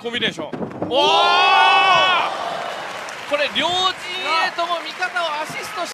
コンビネーション。おお、これ両陣営とも味方をアシストし